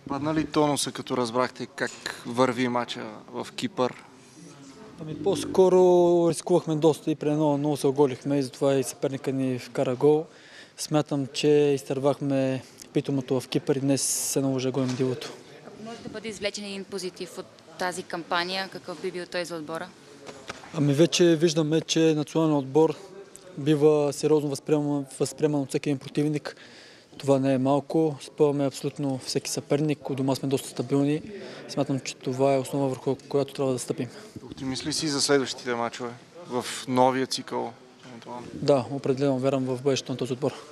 Падна ли тонуса, като разбрахте как върви мача в Кипър? По-скоро рискувахме доста и при 1-0 се оголихме и затова и съперника ни вкара гол. Смятам, че изтървахме питомото в Кипър и днес се наложи да гоним дивото. Ако може да бъде извлечен един позитив от тази кампания, какъв би бил той за отбора? Вече виждаме, че националният отбор бива сериозно възприеман от всеки един противник. Това не е малко. Спъваме абсолютно всеки съперник. У дома сме доста стабилни. Смятам, че това е основа, върху която трябва да стъпим. Оптимист ли си за следващите мачове в новия цикъл? Да, определено вярвам в бъдещето на този отбор.